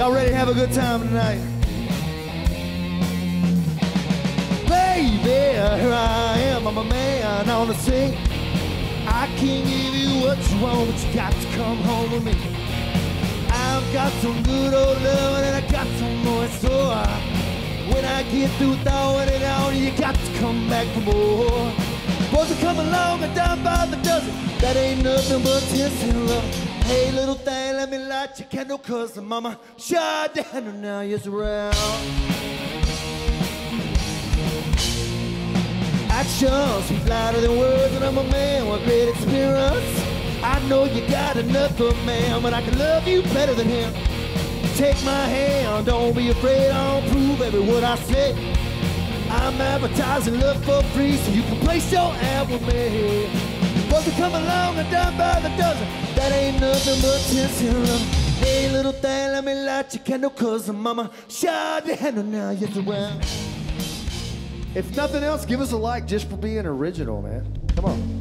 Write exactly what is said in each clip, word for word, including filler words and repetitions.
Y'all ready to have a good time tonight? Baby, here I am, I'm a man on the scene. I can't give you what you want, but you got to come home with me. I've got some good old love and I got some more in store. When I get through throwing it out, you got to come back for more. Boys are coming along and down by the dozen. That ain't nothing but tears and love. Hey, little thing, let me light your candle, cause the mama shut down now you're around. Actions speak louder than words, and I'm a man with great experience. I know you got another man, but I can love you better than him. Take my hand, don't be afraid, I'll prove every word I say. I'm advertising love for free, so you can place your ad with me. Boys are coming along and down by the dozen. That ain't nothing but tears and love. Hey, little thing, let me light your candle, cause the mama shot the handle now you're around. If nothing else, give us a like just for being original, man. Come on.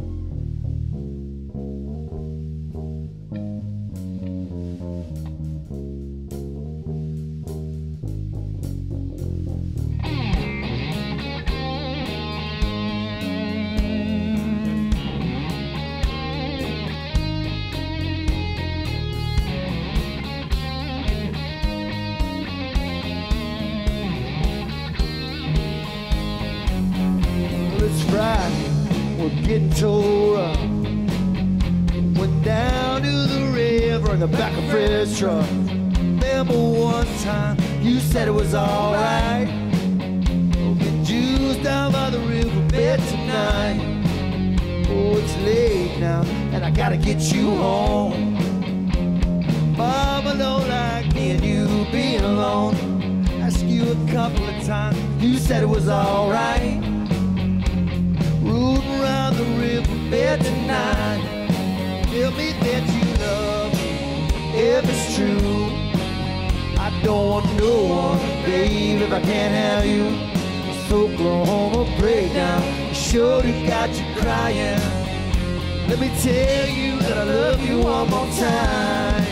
We're getting towed up. Went down to the river in the back of Fred's truck. Remember one time you said it was alright. We'll get juiced down by the river bed tonight. Oh, it's late now and I gotta get you home. Mama don't like me and you being alone. Asked you a couple of times, you said it was alright. Rooting around the river bed tonight. Tell me that you love me, if it's true. I don't want no one, babe, if I can't have you. This Oklahoma breakdown surely got you crying. Let me tell you that I love you one more time.